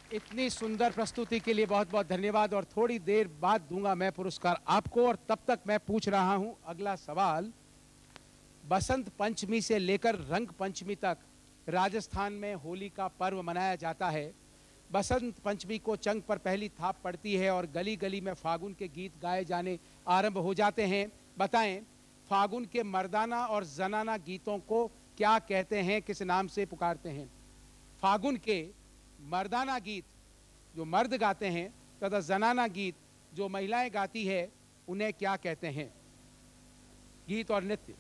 इतनी सुंदर प्रस्तुति के लिए बहुत बहुत धन्यवाद। और थोड़ी देर बाद दूंगा मैं पुरस्कार आपको। और तब तक मैं पूछ रहा हूं अगला सवाल। बसंत पंचमी से लेकर रंग पंचमी तक राजस्थान में होली का पर्व मनाया जाता है। बसंत पंचमी को चंग पर पहली थाप पड़ती है और गली गली में फागुन के गीत गाए जाने आरंभ हो जाते हैं। बताएं, फागुन के मर्दाना और जनाना गीतों को क्या कहते हैं, किस नाम से पुकारते हैं? फागुन के मर्दाना गीत जो मर्द गाते हैं तथा जनाना गीत जो महिलाएं गाती है, उन्हें क्या कहते हैं? गीत और नृत्य।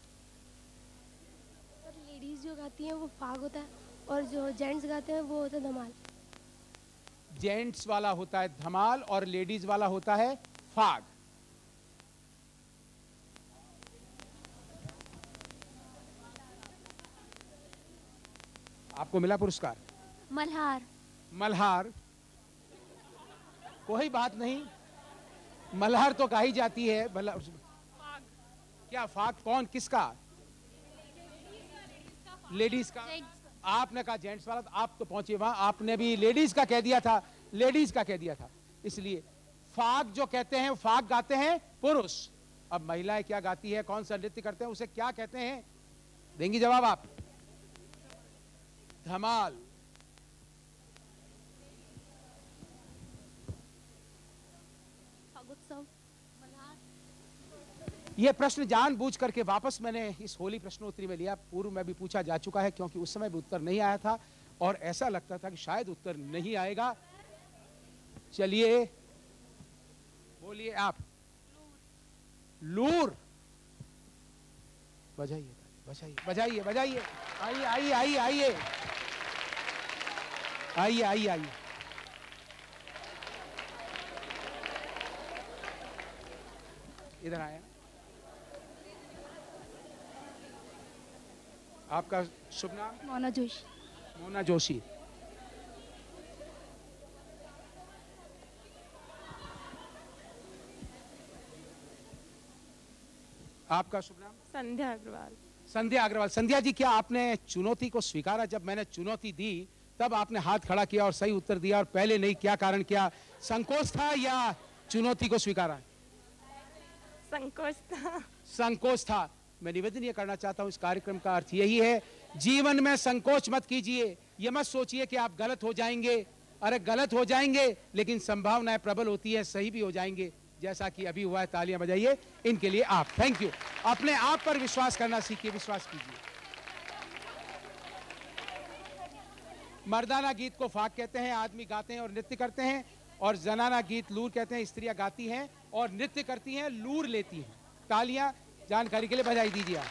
लेडीज जो गाती हैं वो फाग होता है और जो जेंट्स गाते हैं वो होता है धमाल। जेंट्स वाला होता है धमाल और लेडीज वाला होता है फाग। आपको मिला पुरस्कार। मल्हार। मल्हार, कोई बात नहीं, मल्हार तो गाई जाती है। क्या फाग कौन, किसका? लेडीज का। आपने कहा जेंट्स वाला, तो आप तो पहुंचे वहां, आपने भी लेडीज का कह दिया था, लेडीज का कह दिया था। इसलिए फाग जो कहते हैं, फाग गाते हैं पुरुष। अब महिलाएं क्या गाती है, कौन सा नृत्य करते हैं, उसे क्या कहते हैं? देंगी जवाब आप? धमाल। यह प्रश्न जानबूझ करके वापस मैंने इस होली प्रश्नोत्तरी में लिया। पूर्व में भी पूछा जा चुका है, क्योंकि उस समय भी उत्तर नहीं आया था और ऐसा लगता था कि शायद उत्तर नहीं आएगा। चलिए बोलिए आप। लूर। बजाइए बजाइए बजाइए बजाइए। आइए आइए आइए आइए आइए आइए आइए। इधर आए। आपका शुभ नाम? मोना जोशी। मोना जोशी। आपका शुभ नाम? संध्या अग्रवाल। संध्या अग्रवाल। संध्या जी, क्या आपने चुनौती को स्वीकारा? जब मैंने चुनौती दी तब आपने हाथ खड़ा किया और सही उत्तर दिया, और पहले नहीं, क्या कारण? क्या संकोच था या चुनौती को स्वीकारा? संकोच था। संकोच था। मैं निवेदन ये करना चाहता हूं, इस कार्यक्रम का अर्थ यही है, जीवन में संकोच मत कीजिए। ये मत सोचिए कि आप गलत हो जाएंगे। अरे गलत हो जाएंगे, लेकिन संभावनाएं प्रबल होती है, सही भी हो जाएंगे, जैसा कि अभी हुआ है। तालियां बजाइए इनके लिए आप। Thank you. अपने आप पर विश्वास करना सीखिए, विश्वास कीजिए। मर्दाना गीत को फाग कहते हैं, आदमी गाते हैं और नृत्य करते हैं। और जनाना गीत लूर कहते हैं, स्त्रियां गाती हैं और नृत्य करती हैं, लूर लेती हैं। तालियां जानकारी के लिए बजाई दीजिए आप।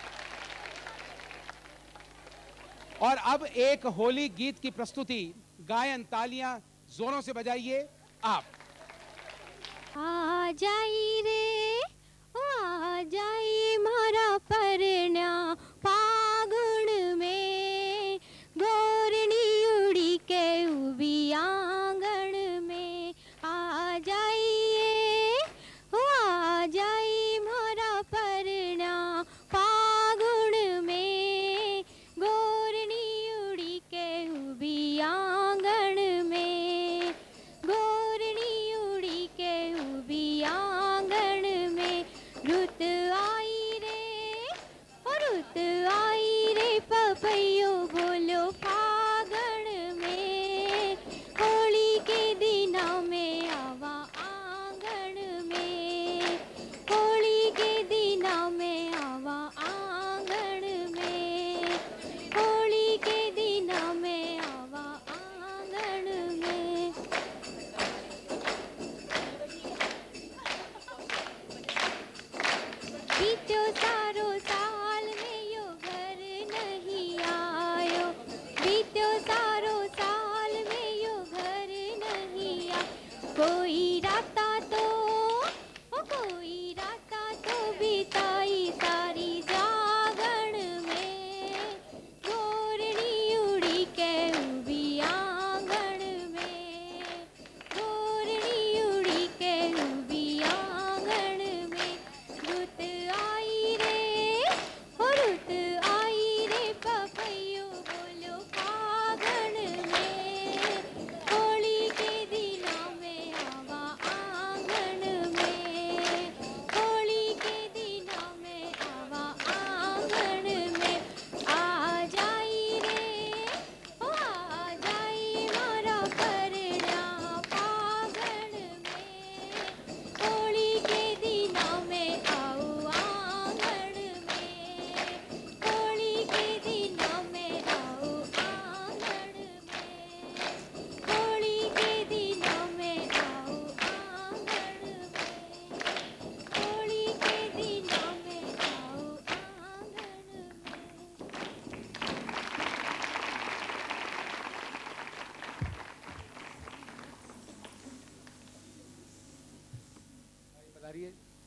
और अब एक होली गीत की प्रस्तुति, गायन, तालियां जोरों से बजाइए आप। आ जाई रे, आ जाई मारा परना फागुन में, गोरनी उड़ी के उबी आंगन में। आ जाइए, आ जाई मारा परना फागुन में, गोरनी उड़ी के उबी आंगन में, गोरनी उड़ी के उबी आंगन में। रुत आई रे, रुत आई रे, पपैयो बोलो फागण में, होली के दिना में आवा आंगन में, होली के दिना में आवा आंगन में, होली के दिना में आवा आंगन में। बीतो सारो साल में यो घर नहीं आयो,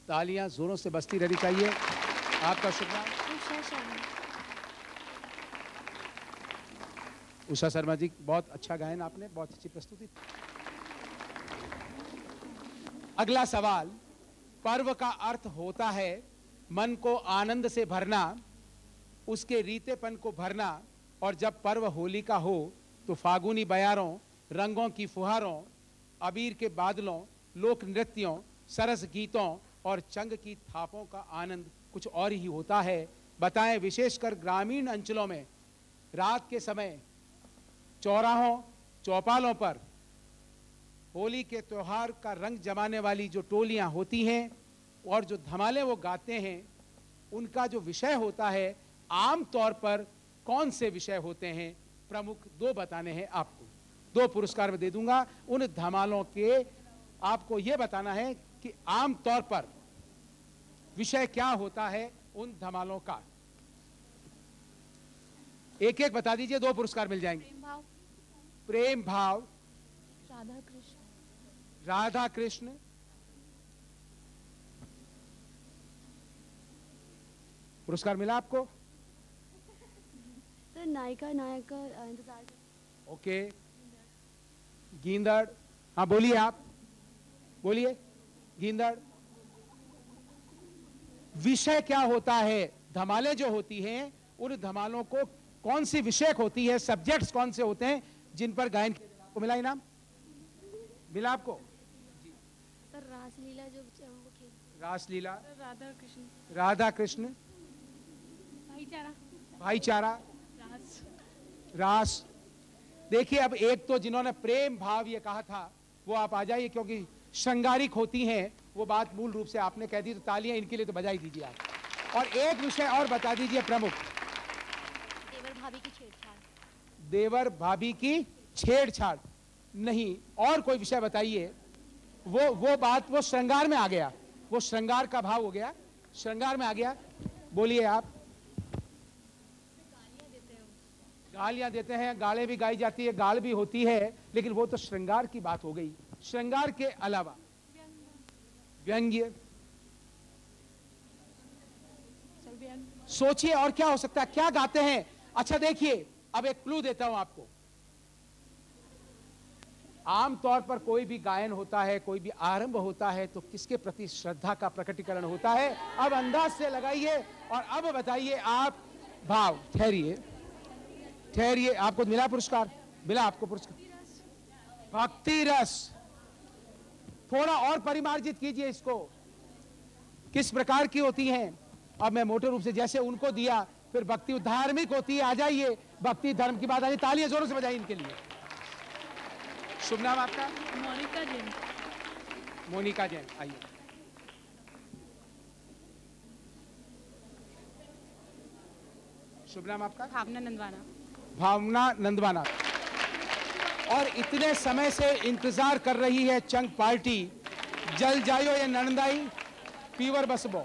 तालियां जोरों से बजती रहनी चाहिए। आपका शुभ नाम? उषा शर्मा। उषा शर्मा जी, बहुत अच्छा गायन आपने, बहुत अच्छी प्रस्तुति। अगला सवाल, पर्व का अर्थ होता है मन को आनंद से भरना, उसके रीतेपन को भरना, और जब पर्व होली का हो तो फागुनी बयारों, रंगों की फुहारों, अबीर के बादलों, लोक नृत्यों, सरस गीतों और चंग की थापों का आनंद कुछ और ही होता है। बताएं, विशेषकर ग्रामीण अंचलों में रात के समय चौराहों, चौपालों पर होली के त्योहार का रंग जमाने वाली जो टोलियां होती हैं और जो धमाले वो गाते हैं, उनका जो विषय होता है, आम तौर पर कौन से विषय होते हैं? प्रमुख दो बताने हैं आपको, दो पुरस्कार में दे दूंगा। उन धमालों के आपको यह बताना है कि आम तौर पर विषय क्या होता है उन धमालों का। एक एक बता दीजिए, दो पुरस्कार मिल जाएंगे। प्रेम भाव। प्रेम भाव, राधा कृष्ण। राधा कृष्ण, पुरस्कार मिला आपको? सर नायिका नायक का इंतजार। ओके, गींदड़, हाँ बोलिए, आप बोलिए। गींदड़, विषय क्या होता है? धमाले जो होती हैं, उन धमालों को कौन सी विषय होती है, सब्जेक्ट्स कौन से होते हैं जिन पर गायन को मिला इनाम? मिला आपको? सर रासलीला जो वो खेल। रासलीला, राधा कृष्ण। राधा कृष्ण, भाईचारा। भाईचारा, रास। रास। देखिए, अब एक तो जिन्होंने प्रेम भाव ये कहा था वो आप आ जाइए, क्योंकि श्रृंगारिक होती हैं, वो बात मूल रूप से आपने कह दी, तो तालियां इनके लिए तो बजाई दीजिए आप। और एक विषय और बता दीजिए प्रमुख। देवर भाभी की छेड़छाड़। देवर भाभी की छेड़छाड़ नहीं, और कोई विषय बताइए। वो बात, वो श्रृंगार में आ गया, वो श्रृंगार का भाव हो गया, श्रृंगार में आ गया। बोलिए आप। गालियां देते हैं, गाले भी गाई जाती है, गाल भी होती है, लेकिन वो तो श्रृंगार की बात हो गई। श्रृंगार के अलावा व्यंग्य, सोचिए और क्या हो सकता है, क्या गाते हैं? अच्छा देखिए, अब एक क्लू देता हूं आपको। आमतौर पर कोई भी गायन होता है, कोई भी आरंभ होता है, तो किसके प्रति श्रद्धा का प्रकटीकरण होता है? अब अंदाज से लगाइए और अब बताइए आप। भाव, ठहरिए ठहरिए, आपको मिला पुरस्कार? मिला आपको पुरस्कार? भक्ति रस। थोड़ा और परिमार्जित कीजिए इसको, किस प्रकार की होती हैं? अब मैं मोटे रूप से जैसे उनको दिया, फिर भक्ति धार्मिक होती है। आ जाइए, भक्ति धर्म की बात आ जाए, तालियां जोरों से बजाइए इनके लिए। शुभ नाम आपका? मोनिका जैन। मोनिका जैन, आइए। शुभ नाम आपका? भावना नंदवाना। भावना नंदवाना। और इतने समय से इंतजार कर रही है चंग पार्टी, जल जायो ये नंदाई, पीवर बसबो।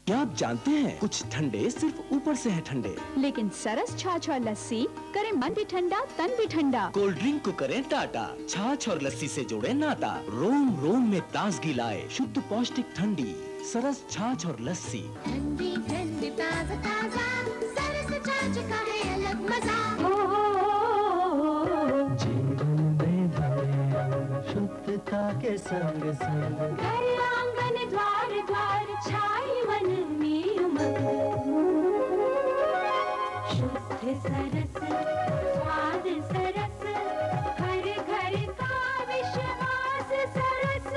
क्या आप जानते हैं कुछ ठंडे सिर्फ ऊपर से है ठंडे, लेकिन सरस छाछ और लस्सी करे मन भी ठंडा तन भी ठंडा। कोल्ड ड्रिंक को करें टाटा, छाछ और लस्सी से जोड़े नाता, रोम रोम में ताजगी लाए शुद्ध पौष्टिक ठंडी सरस छाछ और लस्सी। ठंडी ठंडी ताजा ताजा सरस छाछ का है अलग मजा। जीवन में भले शुद्धता के संग संग घर आंगन द्वार द्वार छाई मन में उमंग। शुद्ध सरस स्वाद सरस हर घर का विश्वास Saras.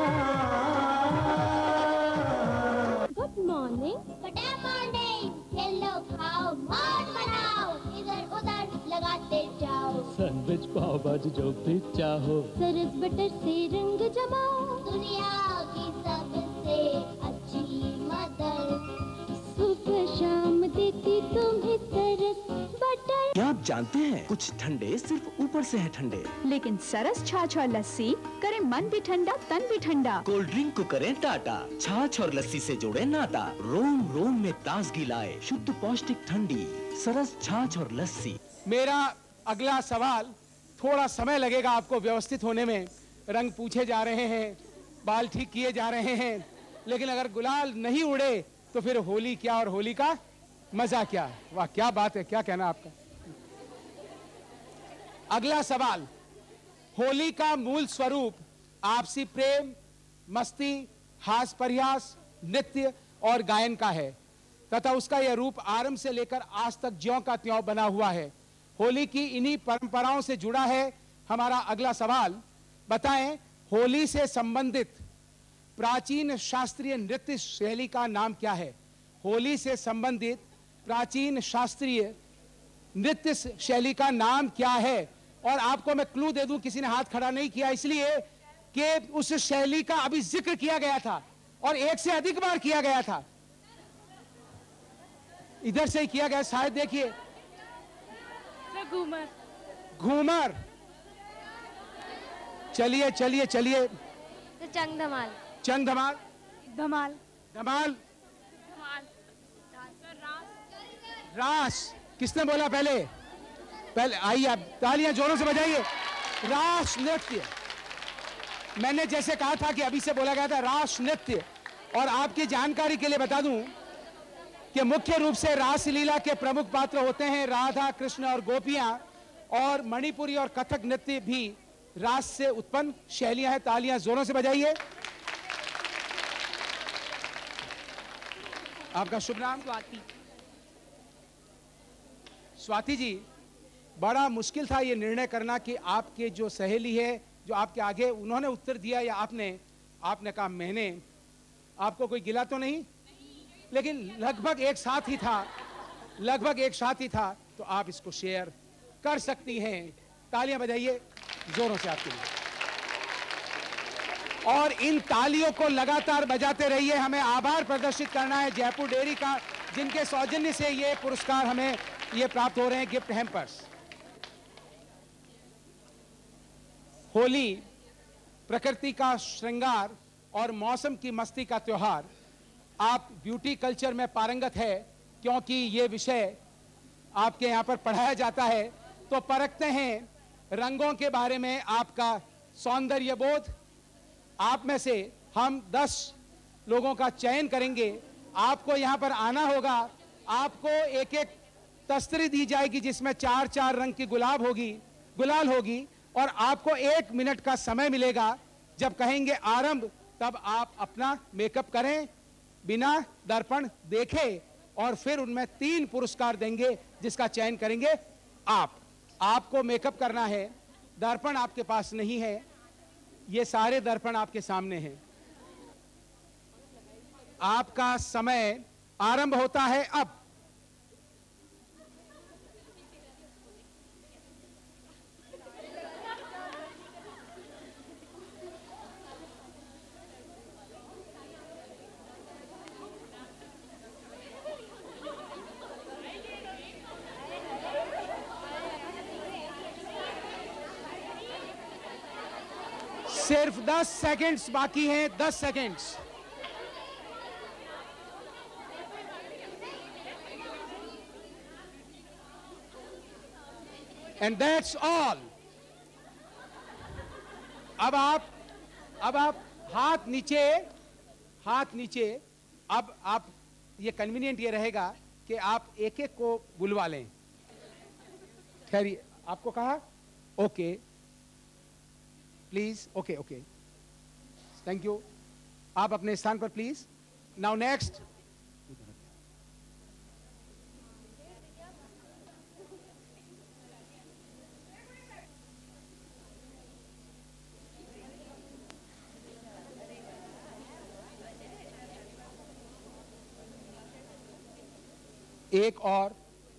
Good morning. Good morning. Yellow खाओ मौज मनाओ, इधर उधर लगाते जाओ। सैंडविच पाव भाजी जो भी चाहो, सरस बटर से रंग जमाओ। दुनिया की सबसे अच्छी मदर सुबह शाम देती तुम्हें सरस बटर। क्या आप जानते हैं कुछ ठंडे सिर्फ ऊपर से है ठंडे, लेकिन सरस छाछ और लस्सी करे मन भी ठंडा तन भी ठंडा। कोल्ड ड्रिंक को करें टाटा, छाछ और लस्सी से जोड़े नाता, रोम रोम में ताजगी लाए शुद्ध पौष्टिक ठंडी सरस छाछ और लस्सी। मेरा अगला सवाल, थोड़ा समय लगेगा आपको व्यवस्थित होने में। रंग पूछे जा रहे हैं, बाल ठीक किए जा रहे हैं, लेकिन अगर गुलाल नहीं उड़े तो फिर होली क्या और होली का मजा क्या। वाह क्या बात है, क्या कहना आपका। अगला सवाल, होली का मूल स्वरूप आपसी प्रेम, मस्ती, हास परिहास, नृत्य और गायन का है तथा उसका यह रूप आरंभ से लेकर आज तक ज्यों का त्यों बना हुआ है। होली की इन्हीं परंपराओं से जुड़ा है हमारा अगला सवाल। बताएं, होली से संबंधित प्राचीन शास्त्रीय नृत्य शैली का नाम क्या है। होली से संबंधित प्राचीन शास्त्रीय नृत्य शैली का नाम क्या है। और आपको मैं क्लू दे दूं, किसी ने हाथ खड़ा नहीं किया इसलिए कि उस शैली का अभी जिक्र किया गया था और एक से अधिक बार किया गया था। इधर से ही किया गया शायद, देखिए। घूमर। घूमर। चलिए चलिए चलिए। तो चंग धमाल। चंग धमाल। धमाल। धमाल। धमाल। रास। किसने बोला पहले? पहले आइए, आप तालियां जोरों से बजाइए। रास नृत्य। मैंने जैसे कहा था कि अभी से बोला गया था रास नृत्य। और आपकी जानकारी के लिए बता दूं कि मुख्य रूप से रासलीला के प्रमुख पात्र होते हैं राधा, कृष्ण और गोपियां, और मणिपुरी और कथक नृत्य भी रास से उत्पन्न शैलियां हैं। तालियां जोरों से बजाइए। आपका शुभ नाम? स्वाति। स्वाति जी, बड़ा मुश्किल था ये निर्णय करना कि आपके जो सहेली है जो आपके आगे, उन्होंने उत्तर दिया या आपने कहा मैंने। आपको कोई गिला तो नहीं? लेकिन लगभग एक साथ ही था, लगभग एक साथ ही था, तो आप इसको शेयर कर सकती हैं। तालियां बजाइए जोरों से आपके लिए। और इन तालियों को लगातार बजाते रहिए। हमें आभार प्रदर्शित करना है जयपुर डेयरी का, जिनके सौजन्य से ये पुरस्कार हमें ये प्राप्त हो रहे हैं, गिफ्ट हैम्पर्स। होली प्रकृति का श्रृंगार और मौसम की मस्ती का त्योहार। आप ब्यूटी कल्चर में पारंगत है क्योंकि ये विषय आपके यहाँ पर पढ़ाया जाता है, तो परखते हैं रंगों के बारे में आपका सौंदर्य बोध। आप में से हम 10 लोगों का चयन करेंगे। आपको यहाँ पर आना होगा। आपको एक एक तस्तरी दी जाएगी जिसमें 4-4 रंग की गुलाल होगी और आपको 1 मिनट का समय मिलेगा। जब कहेंगे आरंभ, तब आप अपना मेकअप करें बिना दर्पण देखे, और फिर उनमें 3 पुरस्कार देंगे जिसका चयन करेंगे आप। आपको मेकअप करना है, दर्पण आपके पास नहीं है, ये सारे दर्पण आपके सामने हैं। आपका समय आरंभ होता है अब। सिर्फ 10 सेकंड्स बाकी हैं, 10 सेकंड्स। And that's all. अब आप हाथ नीचे, हाथ नीचे। अब आप, ये कन्वीनियंट ये रहेगा कि आप एक एक को बुलवा लें। खैर, आपको कहा okay please, okay okay, thank you. आप अपने स्थान पर प्लीज। Now next. एक और,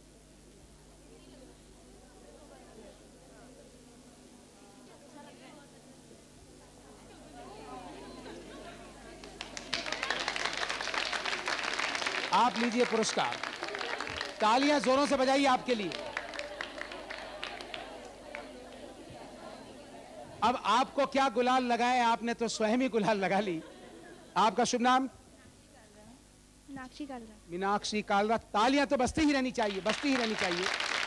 आप लीजिए पुरस्कार। तालियां जोरों से बजाइए आपके लिए। अब आपको क्या गुलाल लगाए, आपने तो स्वयं ही गुलाल लगा ली। आपका शुभ नाम? मीनाक्षी कालरा। मीनाक्षी कालरा। तालियां तो बजती ही रहनी चाहिए, बजती ही रहनी चाहिए।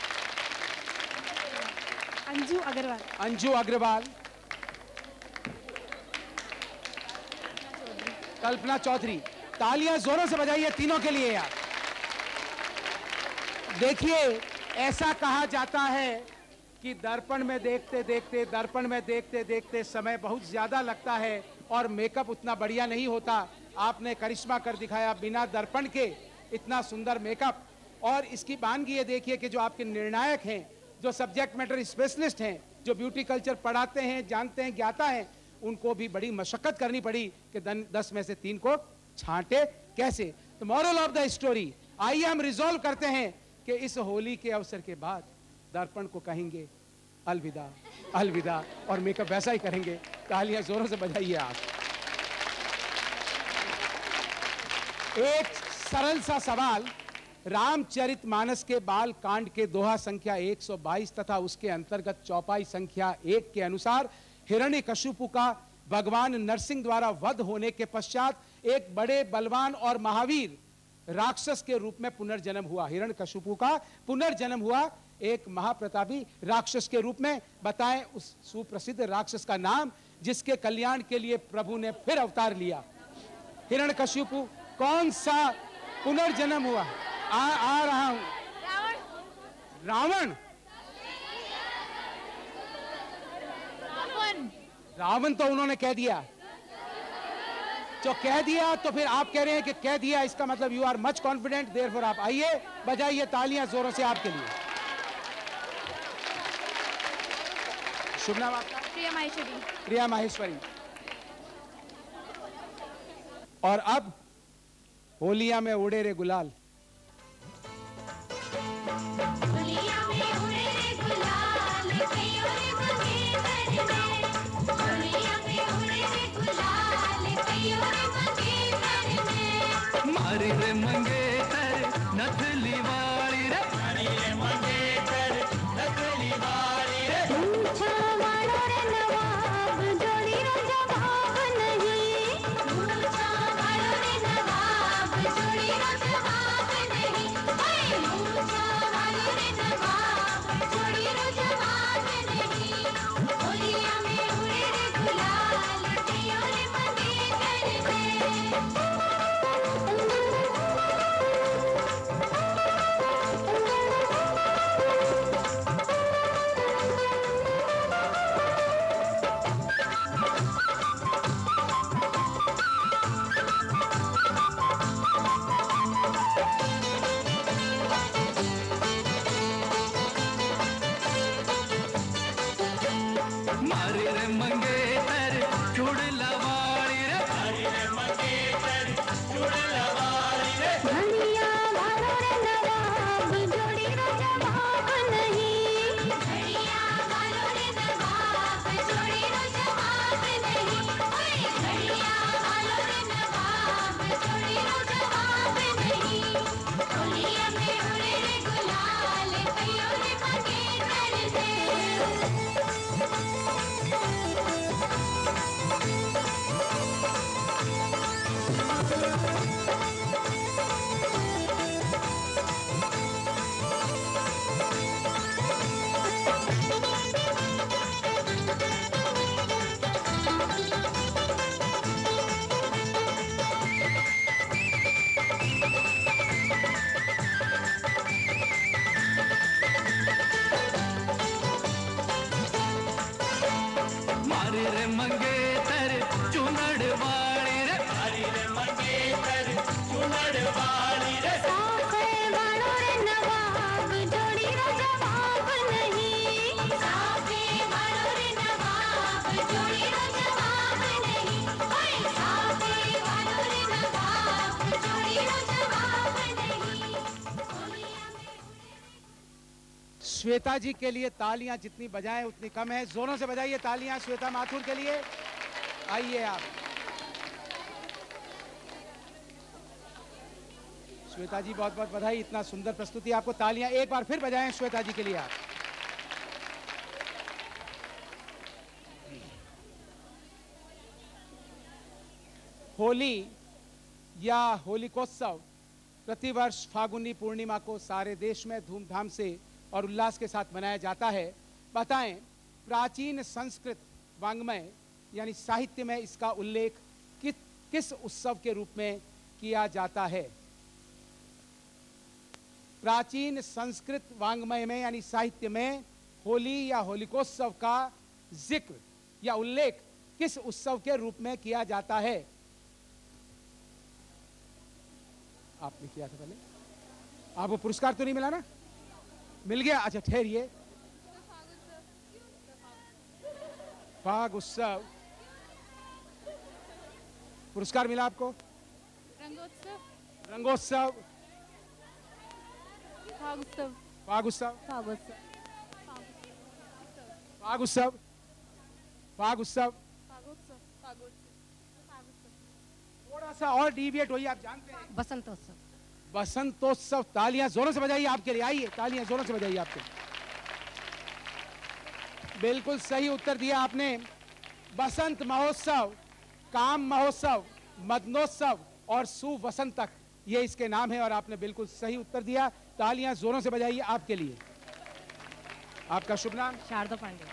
अंजू अग्रवाल। अंजू अग्रवाल। कल्पना चौधरी। तालियां जोरों से बजाइए तीनों के लिए यार। देखिए, ऐसा कहा जाता है कि दर्पण में देखते देखते समय बहुत ज्यादा लगता है और मेकअप उतना बढ़िया नहीं होता। आपने करिश्मा कर दिखाया बिना दर्पण के, इतना सुंदर मेकअप। और इसकी बानगी ये देखिए कि जो आपके निर्णायक हैं, जो सब्जेक्ट मैटर स्पेशलिस्ट हैं, जो ब्यूटी कल्चर पढ़ाते हैं, जानते हैं, ज्ञाता हैं, उनको भी बड़ी मशक्कत करनी पड़ी कि 10 में से 3 को छांटे कैसे। तो मॉरल ऑफ द स्टोरी, आइए हम रिजॉल्व करते हैं कि इस होली के अवसर के बाद दर्पण को कहेंगे अलविदा, अलविदा, और मेकअप वैसा ही करेंगे। तालियां जोरों से बजाइए आप। एक सरल सा सवाल, रामचरितमानस के बाल कांड के दोहा संख्या 122 तथा उसके अंतर्गत चौपाई संख्या 1 के अनुसार हिरण्यकशिपु का भगवान नरसिंह द्वारा वध होने के पश्चात एक बड़े बलवान और महावीर राक्षस के रूप में पुनर्जन्म हुआ। हिरण्यकशिपु का पुनर्जन्म हुआ एक महाप्रतापी राक्षस के रूप में। बताएं उस सुप्रसिद्ध राक्षस का नाम जिसके कल्याण के लिए प्रभु ने फिर अवतार लिया। हिरण्यकशिपु कौन सा पुनर्जन्म हुआ? आ रहा हूं। रावण। रावण तो उन्होंने कह दिया, जो कह दिया तो फिर आप कह रहे हैं कि कह दिया, इसका मतलब you are much confident. Therefore आप आइए, बजाइए तालियां जोरों से आपके लिए। शुभ नाम आपका? प्रिया माहेश्वरी। प्रिया माहेश्वरी। और अब होलिया में उड़े रे गुलाल। होलिया में उड़े रे गुलाल, कइयो रे मंगे करने। होलिया में उड़े रे गुलाल, कइयो रे मंगे करने। मारी रे मंगेतर नथली वाली रे, मारी रे मंगेतर नथली वाली रे। पूछा वालो रे नवाब, जोड़ी रो जवाब नहीं। पूछा वालो रे नवाब, जोड़ी रो जवाब नहीं। ओए पूछा वालो रे नवाब, जोड़ी रो जवाब नहीं। होलिया में उड़े रे गुलाल, कइयो रे मंगे करने। श्वेता जी के लिए तालियां जितनी बजाएं उतनी कम है। जोरों से बजाइए तालियां श्वेता माथुर के लिए। आइए आप। श्वेता जी बहुत बहुत बधाई, इतना सुंदर प्रस्तुति। आपको तालियां एक बार फिर बजाएं श्वेता जी के लिए आप। होली या होलिकोत्सव प्रतिवर्ष फागुनी पूर्णिमा को सारे देश में धूमधाम से और उल्लास के साथ मनाया जाता है। बताएं, प्राचीन संस्कृत वाङ्मय यानी साहित्य में इसका उल्लेख किस उत्सव के रूप में किया जाता है? प्राचीन संस्कृत वाङ्मय में यानी साहित्य में होली या होलिकोत्सव का जिक्र या उल्लेख किस उत्सव के रूप में किया जाता है? आपने किया था पहले, आपको पुरस्कार तो नहीं मिला ना? मिल गया? अच्छा ठहरिए। फाग उत्सव पुरस्कार मिला आपको? रंगोत्सव, रंगोत्सव, फाग उत्सव, फाग उत्सव, फाग उत्सव, फाग उत्सव, फाग उत्सव। थोड़ा सा और डिविएट होइए, आप जानते हैं। बसंतोत्सव, बसंतोत्सव। तालियां जोरों से बजाइए आपके लिए। आइए, तालियां जोरों से बजाइए आपके लिए। बिल्कुल सही उत्तर दिया आपने। बसंत महोत्सव, काम महोत्सव, मदनोत्सव और सुवसंतक, ये इसके नाम है और आपने बिल्कुल सही उत्तर दिया। तालियां जोरों से बजाइए आपके लिए। आपका शुभ नाम? शारदा पांडे।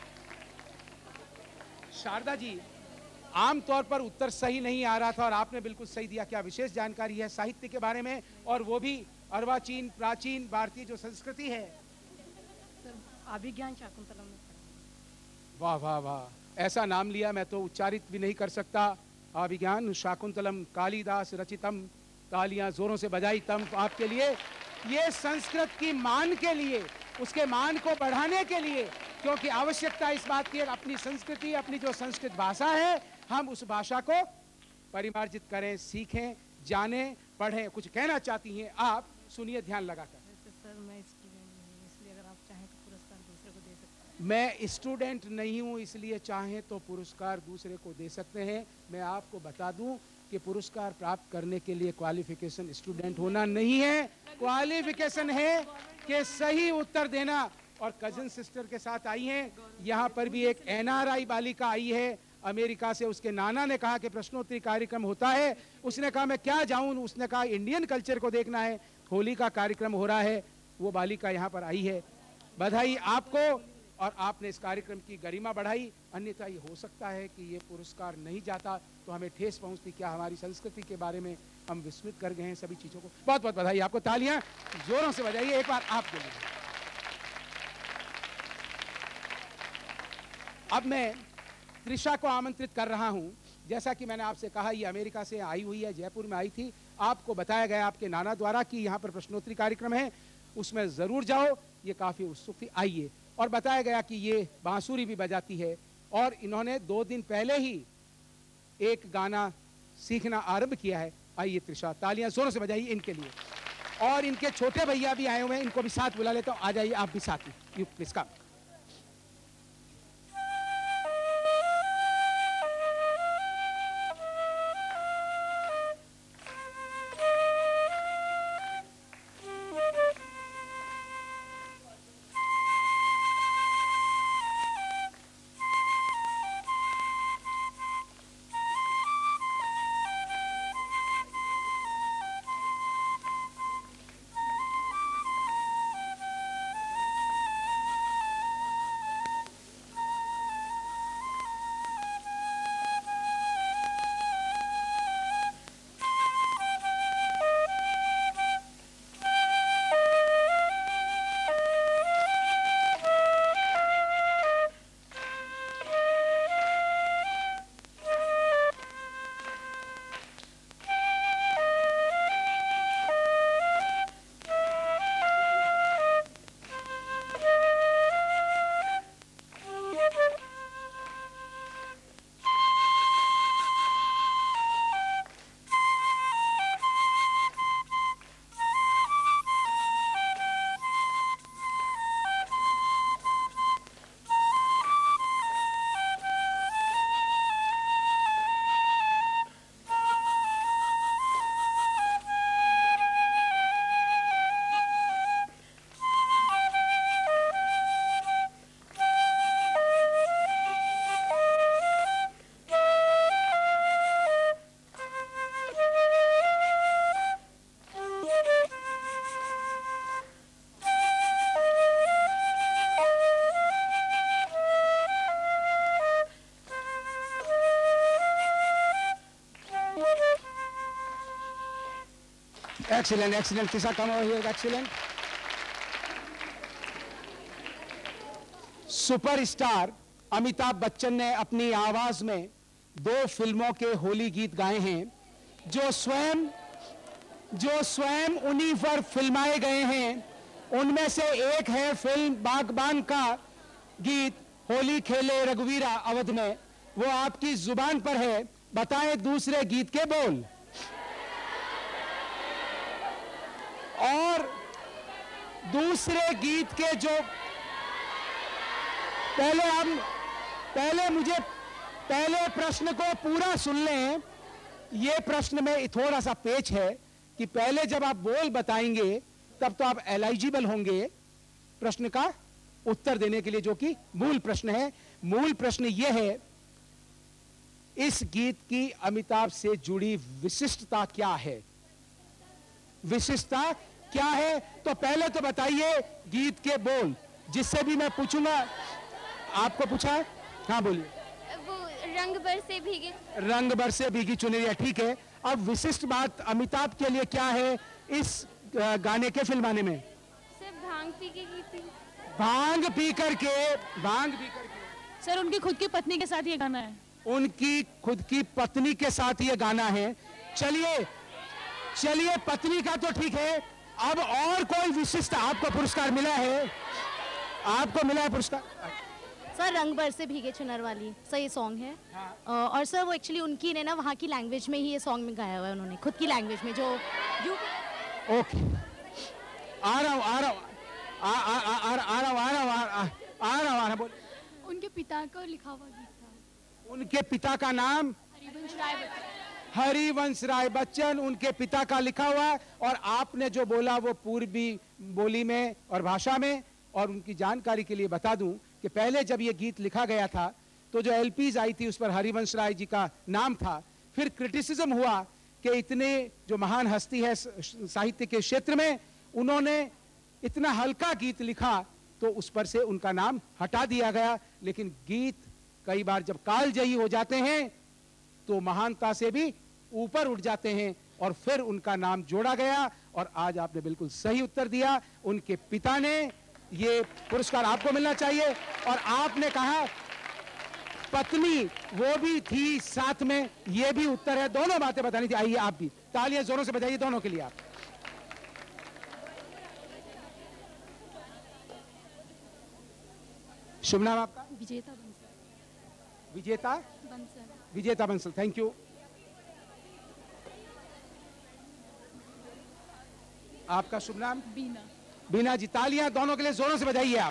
शारदा जी, आमतौर पर उत्तर सही नहीं आ रहा था और आपने बिल्कुल सही दिया। क्या विशेष जानकारी है साहित्य के बारे में, और वो भी अर्वाचीन प्राचीन भारतीय जो संस्कृति है? अभिज्ञान शाकुंतलम में। वाह वाह वाह, ऐसा नाम लिया मैं तो उच्चारित भी नहीं कर सकता। अभिज्ञान शाकुंतलम कालिदास रचितम। तालियां जोरों से बजाई तम आपके लिए। ये संस्कृत की मान के लिए, उसके मान को बढ़ाने के लिए, क्योंकि आवश्यकता इस बात की है अपनी संस्कृति, अपनी जो संस्कृत भाषा है, हम उस भाषा को परिमार्जित करें, सीखें, जानें, पढ़ें। कुछ कहना चाहती हैं आप? सुनिए ध्यान लगाकर। सर मैं स्टूडेंट नहीं, इसलिए अगर आप चाहें तो पुरस्कार दूसरे को दे सकते हैं। मैं स्टूडेंट नहीं हूं, इसलिए चाहें तो पुरस्कार दूसरे को दे सकते हैं। मैं आपको बता दूं कि पुरस्कार प्राप्त करने के लिए क्वालिफिकेशन स्टूडेंट होना नहीं है, क्वालिफिकेशन है कि सही उत्तर देना। और कजन सिस्टर के साथ आई हैं। यहाँ पर भी एक NRI बालिका आई है अमेरिका से। उसके नाना ने कहा कि प्रश्नोत्तरी कार्यक्रम होता है। उसने कहा मैं क्या जाऊं, उसने कहा इंडियन कल्चर को देखना है, होली का कार्यक्रम हो रहा है। वो बालिका यहाँ पर आई है। बधाई आपको, और आपने इस कार्यक्रम की गरिमा बढ़ाई। अन्यथा ये हो सकता है कि ये पुरस्कार नहीं जाता तो हमें ठेस पहुंचती। क्या हमारी संस्कृति के बारे में हम विस्मित कर गए हैं सभी चीजों को। बहुत बहुत बधाई आपको। तालियां जोरों से बजाइए एक बार आपके लिए। अब मैं त्रिशा को आमंत्रित कर रहा हूं। जैसा कि मैंने आपसे कहा, ये अमेरिका से आई हुई है, जयपुर में आई थी। आपको बताया गया आपके नाना द्वारा कि यहाँ पर प्रश्नोत्तरी कार्यक्रम है, उसमें जरूर जाओ। ये काफी उत्सुक थी, आइए। और बताया गया कि ये बांसुरी भी बजाती है और इन्होंने 2 दिन पहले ही एक गाना सीखना आरंभ किया है। आइए त्रिशा, तालियां जोरों से बजाइए इनके लिए। और इनके छोटे भैया भी आए हुए हैं, इनको भी साथ बुला लेता हूं। आ जाइए आप भी साथ में, you please come. Excellent, excellent. Tisa, come over here. Excellent. Superstar Amitabh Bachchan ने अपनी आवाज में 2 फिल्मों के होली गीत गाए हैं जो स्वयं उन्हीं पर फिल्माए गए हैं। उनमें से एक है फिल्म बागबान का गीत होली खेले रघुवीरा अवध में, वो आपकी जुबान पर है। बताएं दूसरे गीत के बोल। और दूसरे गीत के जो पहले प्रश्न को पूरा सुन लें। ये प्रश्न में थोड़ा सा पेच है कि पहले जब आप बोल बताएंगे तब तो आप एलिजिबल होंगे प्रश्न का उत्तर देने के लिए, जो कि मूल प्रश्न है। मूल प्रश्न यह है, इस गीत की अमिताभ से जुड़ी विशिष्टता क्या है? विशिष्टता क्या है? तो पहले तो बताइए गीत के बोल, जिससे भी मैं पूछूंगा। आपको पूछा है? हाँ बोलिए। वो रंग भर से भीगे। रंग भर से भीगी चुनरिया, ठीक है। अब विशिष्ट बात अमिताभ के लिए क्या है इस गाने के फिल्माने में? सिर्फ भांग पी के की थी। भांग पी करके। सर उनकी खुद की पत्नी के साथ ये गाना है। उनकी खुद की पत्नी के साथ ये गाना है। चलिए पत्नी का तो ठीक है। अब और कोई विशिष्ट आपको पुरस्कार मिला है? आपको मिला है पुरस्कार? सर रंग भर से भीगे चुनर वाली सही सॉन्ग है। और सर वो एक्चुअली उनकी ने ना वहाँ की लैंग्वेज में ही ये सॉन्ग में गाया हुआ है उन्होंने, खुद की लैंग्वेज में जो ओके, आ रहा हूँ बोल। उनके पिता को लिखा हुआ गीत था। उनके पिता का नाम हरिवंश राय बच्चन, उनके पिता का लिखा हुआ है। और आपने जो बोला वो पूर्वी बोली में और भाषा में। और उनकी जानकारी के लिए बता दूं कि पहले जब ये गीत लिखा गया था तो जो एलपीज आई थी उस पर हरिवंश राय जी का नाम था। फिर क्रिटिसिज्म हुआ कि इतने जो महान हस्ती है साहित्य के क्षेत्र में, उन्होंने इतना हल्का गीत लिखा तो उस पर से उनका नाम हटा दिया गया। लेकिन गीत कई बार जब कालजयी हो जाते हैं तो महानता से भी ऊपर उठ जाते हैं और फिर उनका नाम जोड़ा गया। और आज आपने बिल्कुल सही उत्तर दिया। उनके पिता ने ये पुरस्कार आपको मिलना चाहिए। और आपने कहा पत्नी वो भी थी साथ में, ये भी उत्तर है। दोनों बातें बतानी थी। आइए आप भी तालियां जोरों से बजाइए दोनों के लिए। आप शुभ नाम आपका? विजेता बंसल। विजेता बंसल, थैंक यू। आपका शुभ नाम? बीना जी। तालियां दोनों के लिए जोरों से बजाइए आप।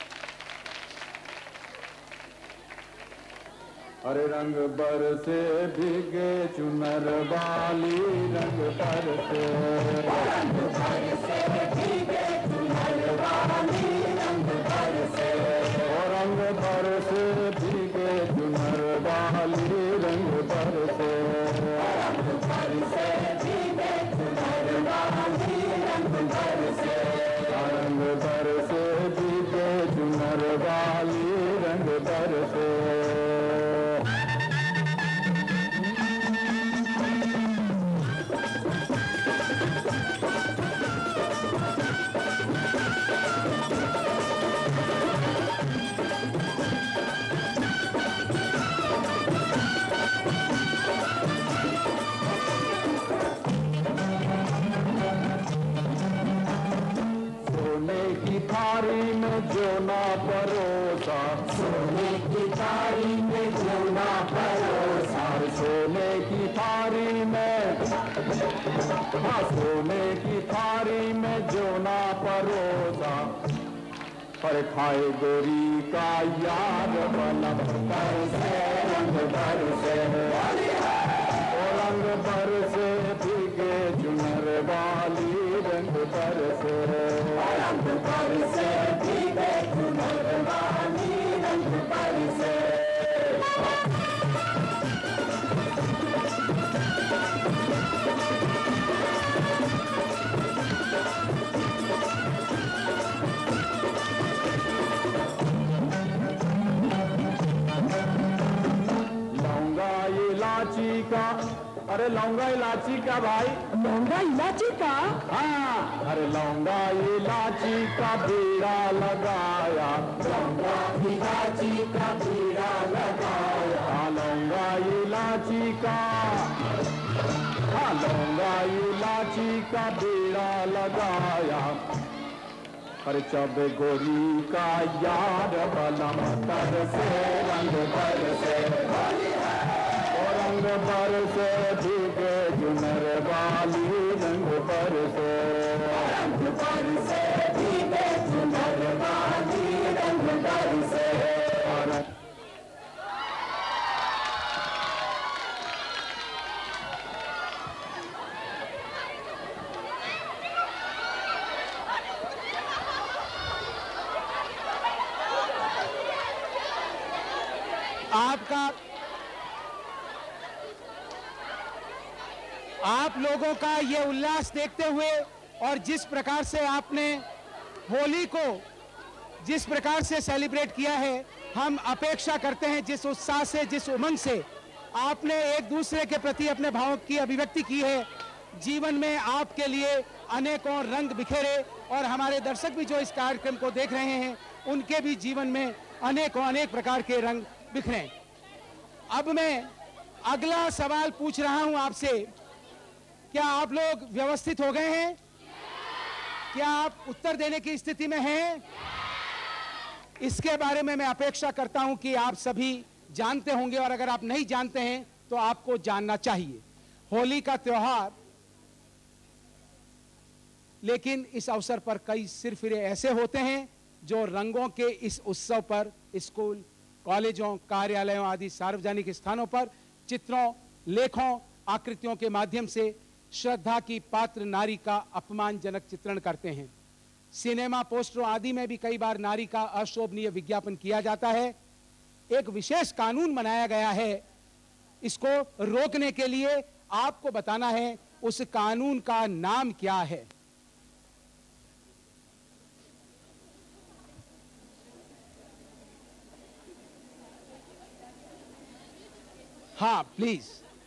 हरे रंग बरसे भीगे चुनर वाली, रंग बरसे भीगे चुनर वाली, रंग बरसे भीगे चुनर वाली, रंग बरसे भीगे चुनर वाली, रंग बरसे भीगे चुनर वाली, रंग बरसे। थारी में जो ना परोसा, सोने की थारी में जो ना परोसा, सोने की थारी में, हाँ सोने की थारी में जो ना परोसा, पर खाए गोरी का यार बना बरसे, रंग बरसे, रंग बरसे भीगे चुनर वाली, रंग बरसे, रंग बरसे भीगे चुनर वाली, रंग बरसे। लौंगा इलायची का अरे लौंगा इलायची का भाई। लौंगा इलायची का? हाँ, अरे लौंगा इलायची का बीड़ा लगाया, लौंगा इलायची का बीड़ा लगाया, हाँ लौंगा इलायची का, हाँ लौंगा इलायची का बीड़ा लगाया। अरे जब गोरी का यार बलम तर से रंग भर से, रंग पर से भीगे जुनर वाली, रंग पर से, रंग पर से भीगे जुनर वाली, रंग पर से। आप लोगों का ये उल्लास देखते हुए और जिस प्रकार से आपने होली को जिस प्रकार से सेलिब्रेट किया है, हम अपेक्षा करते हैं जिस उत्साह से, जिस उमंग से आपने एक दूसरे के प्रति अपने भावों की अभिव्यक्ति की है, जीवन में आपके लिए अनेकों रंग बिखेरे और हमारे दर्शक भी जो इस कार्यक्रम को देख रहे हैं उनके भी जीवन में अनेक प्रकार के रंग बिखरे। अब मैं अगला सवाल पूछ रहा हूं आपसे, क्या आप लोग व्यवस्थित हो गए हैं? क्या आप उत्तर देने की स्थिति में हैं? इसके बारे में मैं अपेक्षा करता हूं कि आप सभी जानते होंगे और अगर आप नहीं जानते हैं तो आपको जानना चाहिए। होली का त्योहार, लेकिन इस अवसर पर कई सिरफिरे ऐसे होते हैं जो रंगों के इस उत्सव पर स्कूल, कॉलेजों, कार्यालयों आदि सार्वजनिक स्थानों पर चित्रों, लेखों, आकृतियों के माध्यम से श्रद्धा की पात्र नारी का अपमानजनक चित्रण करते हैं। सिनेमा, पोस्टरों आदि में भी कई बार नारी का अशोभनीय विज्ञापन किया जाता है। एक विशेष कानून बनाया गया है, इसको रोकने के लिए आपको बताना है उस कानून का नाम क्या है। हाँ प्लीज।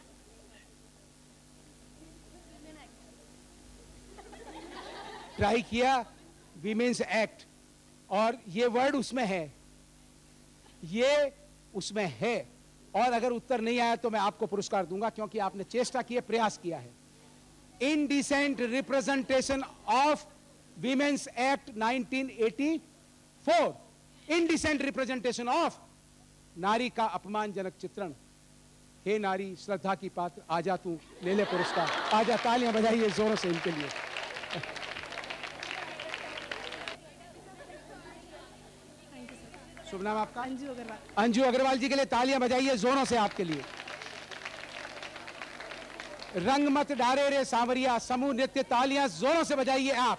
ट्राई किया, विमेंस एक्ट, और ये वर्ड उसमें है, ये उसमें है, और अगर उत्तर नहीं आया तो मैं आपको पुरस्कार दूंगा क्योंकि आपने चेष्टा की है, प्रयास किया है। Indecent representation of women's act 1984, indecent representation of, नारी का अपमानजनक चित्रण। हे नारी, श्रद्धा की पात्र, आजा तू ले ले पुरस्कार, आजा। तालियां बजाइए जोरों से इनके लिए। शुभ नाम आपका? अंजू अग्रवाल। अंजू अग्रवाल जी के लिए तालियां बजाइए जोरों से आपके लिए। रंग मत डारे रे सांवरिया समूह नृत्य, तालियां जोरों से बजाइए आप।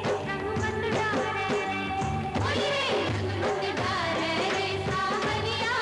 रंग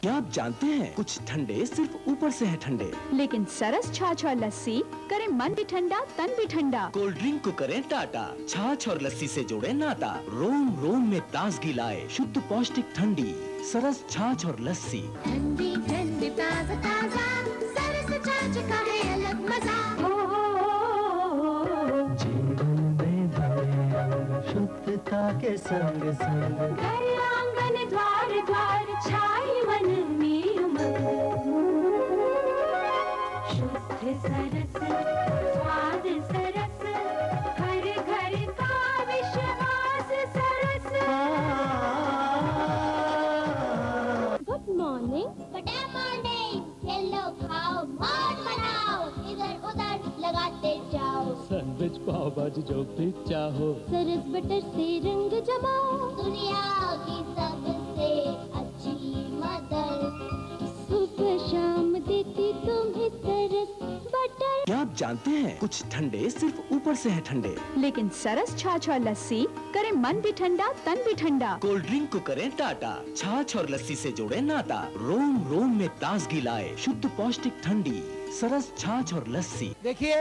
क्या आप जानते हैं कुछ ठंडे सिर्फ ऊपर से हैं ठंडे, लेकिन सरस छाछ और लस्सी करे मन भी ठंडा तन भी ठंडा। कोल्ड ड्रिंक को करें टाटा, छाछ और लस्सी से जोड़े नाता, रोम रोम में ताजगी लाए शुद्ध पौष्टिक ठंडी सरस छाछ और लस्सी। ठंडी ठंडी ताजा ताजा सरस छाछ का है अलग मजा। जीवन में भरे शुद्धता के संग संग, घर आंगन द्वार द्वार छाई मन में उमंग। शुद्ध सरस स्वाद सरस, हर घर का विश्वास Saras. Good morning. Good morning. Hello खाओ मौज मनाओ, इधर उधर लगाते जाओ। सैंडविच पाव भाजी जो भी चाहो, सरस बटर से रंग जमाओ। दुनिया की सबसे अच्छी मदर, सुबह शाम देती तुम्हें सरस बटर। क्या आप जानते हैं कुछ ठंडे सिर्फ ऊपर से हैं ठंडे, लेकिन सरस छाछ और लस्सी करे मन भी ठंडा तन भी ठंडा। कोल्ड ड्रिंक को करें टाटा, छाछ और लस्सी से जोड़े नाता, रोम रोम में ताजगी लाए शुद्ध पौष्टिक ठंडी सरस छाछ और लस्सी। देखिए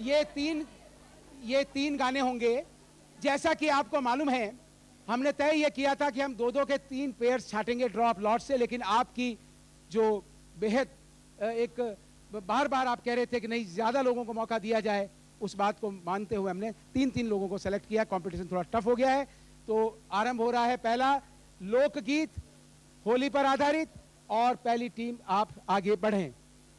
ये तीन गाने होंगे। जैसा कि आपको मालूम है, हमने तय ये किया था कि हम दो दो के 3 पेयर्स छाटेंगे ड्रॉप लॉट से, लेकिन आपकी जो बेहद एक बार बार आप कह रहे थे कि नहीं ज्यादा लोगों को मौका दिया जाए, उस बात को मानते हुए हमने 3 लोगों को सेलेक्ट किया। कंपटीशन थोड़ा टफ हो गया है, तो आरंभ हो रहा है पहला लोकगीत होली पर आधारित, और पहली टीम आप आगे बढ़ें।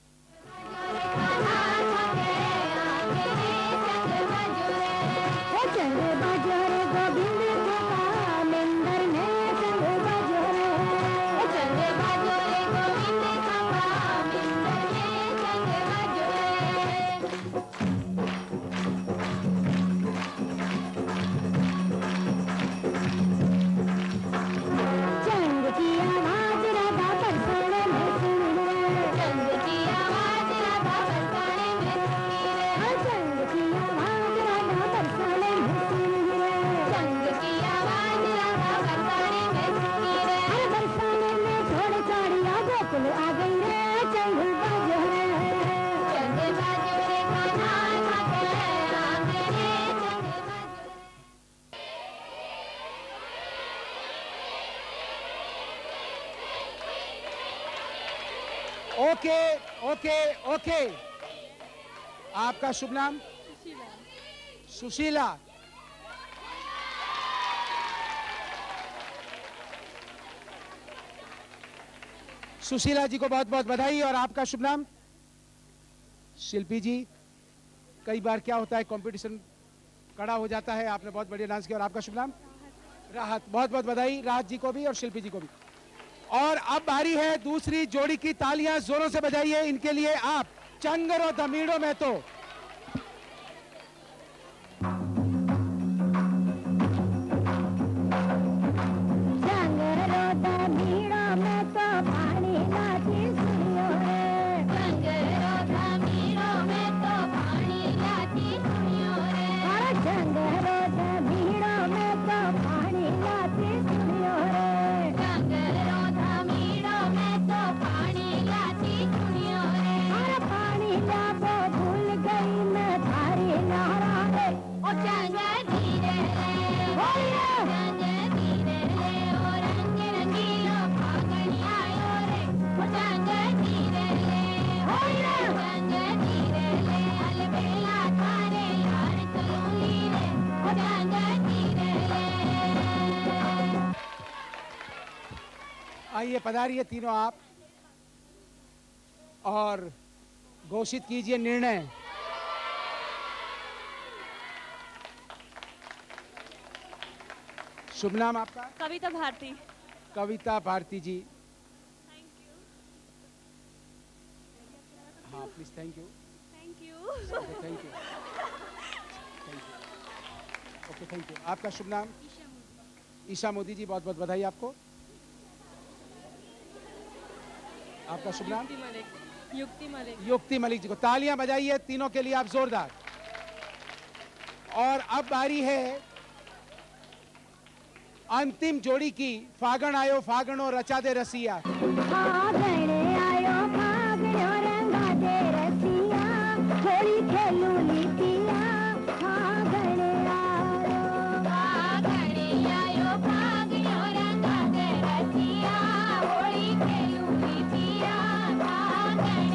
ओके। आपका शुभ नाम? सुशीला। सुशीला जी को बहुत बहुत बधाई। और आपका शुभ नाम? शिल्पी जी। कई बार क्या होता है, कंपटीशन कड़ा हो जाता है, आपने बहुत बढ़िया डांस किया। और आपका शुभ नाम? राहत। बहुत बहुत बधाई राहत जी को भी और शिल्पी जी को भी। और अब बारी है दूसरी जोड़ी की। तालियां जोरों से बजाइए इनके लिए आप। चंगरो धमीड़ो में तो आइए पधारिए तीनों आप और घोषित कीजिए निर्णय। शुभ नाम आपका? कविता भारती। कविता भारती जी। हाँ please. Thank you. Okay thank you. आपका शुभ नाम? ईशा मोदी जी। बहुत बहुत बधाई आपको। आपका शुभ नाम? युक्ति मलिक। युक्ति मलिक जी को तालियां बजाइए तीनों के लिए आप जोरदार। और अब बारी है अंतिम जोड़ी की फागण आयो फागणो रचा दे रसिया। फागण आयो फागणो रंगा दे रसिया, होली खेलू लीतिया। फागण आयो फागणो रंगा दे रसिया, होली खेलू लीतिया। फागण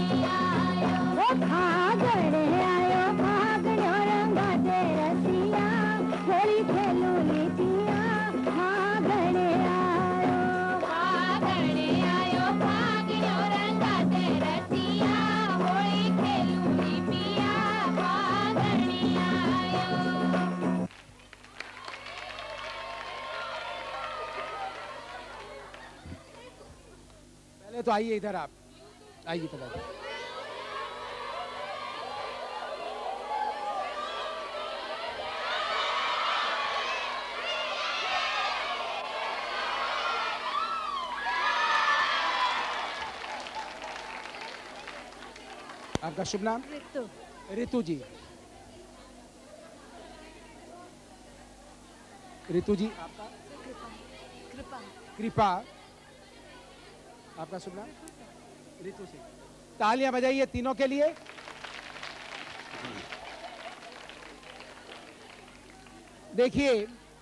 आयो फागणो रंगा दे रसिया, होली खेलू लीतिया। फागण आयो फागणो रंगा दे रसिया, होली खेलू लीतिया। फागण आयो। पहले तो आइए इधर, आप आइए पहले। आपका शुभ नाम? ऋतु। ऋतु जी। ऋतु जी, आपका? कृपा। कृपा। आपका शुभ नाम? ऋतु सिंह। तालियां बजाइए तीनों के लिए। देखिए,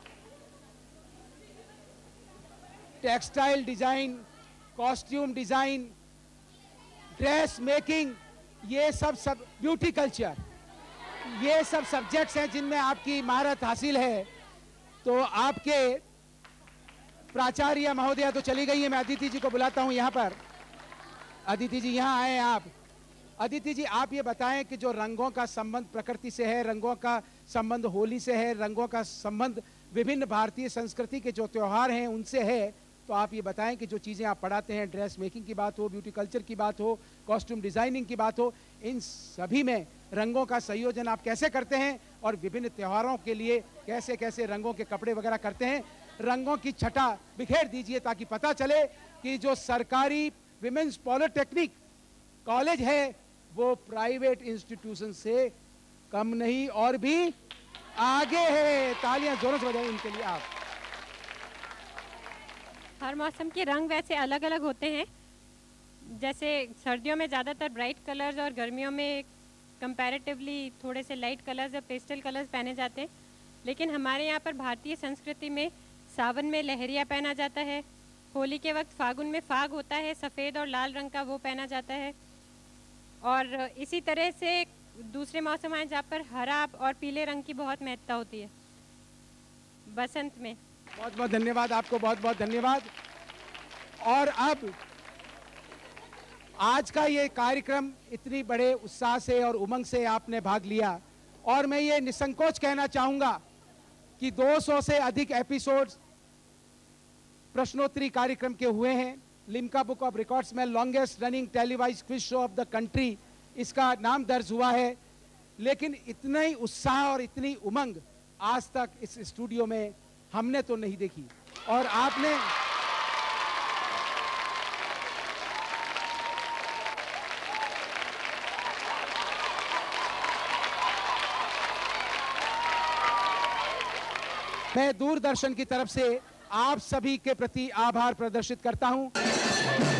textile design, costume design, dress making, ये सब ब्यूटी कल्चर, ये सब सब्जेक्ट्स हैं जिनमें आपकी महारत हासिल है। तो आपके प्राचार्य महोदया तो चली गई है, मैं अदिति जी को बुलाता हूं यहां पर। अदिति जी यहाँ आए आप। अदिति जी, आप ये बताएं कि जो रंगों का संबंध प्रकृति से है, रंगों का संबंध होली से है, रंगों का संबंध विभिन्न भारतीय संस्कृति के जो त्योहार हैं उनसे है, तो आप ये बताएं कि जो चीज़ें आप पढ़ाते हैं, ड्रेस मेकिंग की बात हो, ब्यूटी कल्चर की बात हो, कॉस्ट्यूम डिजाइनिंग की बात हो, इन सभी में रंगों का संयोजन आप कैसे करते हैं और विभिन्न त्योहारों के लिए कैसे कैसे रंगों के कपड़े वगैरह करते हैं। रंगों की छटा बिखेर दीजिए ताकि पता चले कि जो सरकारी विमेंस पॉलिटेक्निक कॉलेज है वो प्राइवेट इंस्टीट्यूशन से कम नहीं और भी आगे है। तालियां जोरों से बजाएं इनके लिए आप। हर मौसम के रंग वैसे अलग अलग होते हैं। जैसे सर्दियों में ज़्यादातर ब्राइट कलर्स और गर्मियों में कंपैरेटिवली थोड़े से लाइट कलर्स या पेस्टल कलर्स पहने जाते हैं। लेकिन हमारे यहाँ पर भारतीय संस्कृति में सावन में लहरिया पहना जाता है, होली के वक्त फागुन में फाग होता है, सफ़ेद और लाल रंग का वो पहना जाता है। और इसी तरह से दूसरे मौसम आए जहाँ पर हरा और पीले रंग की बहुत महत्ता होती है बसंत में। बहुत बहुत धन्यवाद आपको, बहुत बहुत धन्यवाद। और अब आज का ये कार्यक्रम इतनी बड़े उत्साह से और उमंग से आपने भाग लिया, और मैं ये निसंकोच कहना चाहूंगा कि 200 से अधिक एपिसोड्स प्रश्नोत्तरी कार्यक्रम के हुए हैं। लिम्का बुक ऑफ रिकॉर्ड्स में longest running televised quiz show of the country इसका नाम दर्ज हुआ है। लेकिन इतना ही उत्साह और इतनी उमंग आज तक इस स्टूडियो में हमने तो नहीं देखी। और आपने मैं दूरदर्शन की तरफ से आप सभी के प्रति आभार प्रदर्शित करता हूं।